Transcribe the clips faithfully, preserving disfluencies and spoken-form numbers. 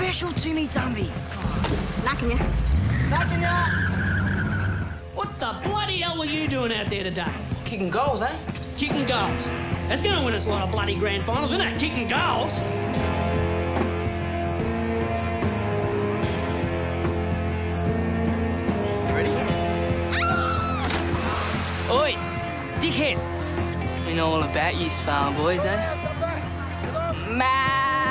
special to me, Dumby. Knocking ya. Knocking ya. What the bloody hell were you doing out there today? Kicking goals, eh? Kicking goals. That's going to win us a lot of bloody grand finals, isn't it? Kicking goals. Ready? Oi, dickhead. We know all about you farm boys, eh? Ma.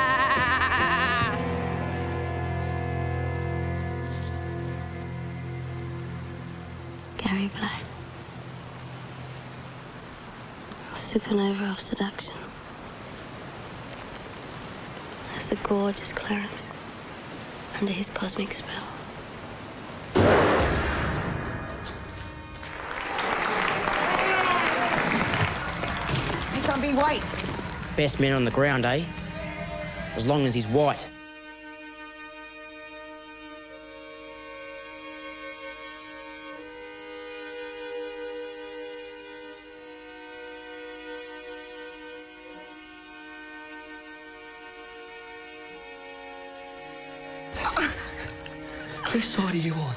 Gary Black. Supernova of seduction. As the gorgeous Clarence under his cosmic spell. Hey, Dumby, wait. Best man on the ground, eh? As long as he's white. Whose side are you on?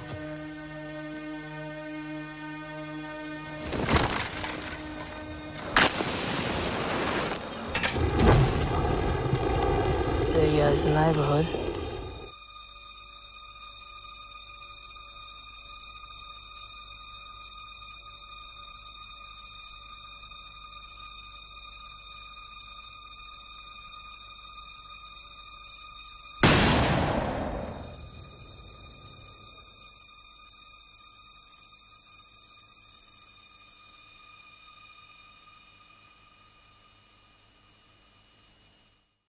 There goes the neighbourhood.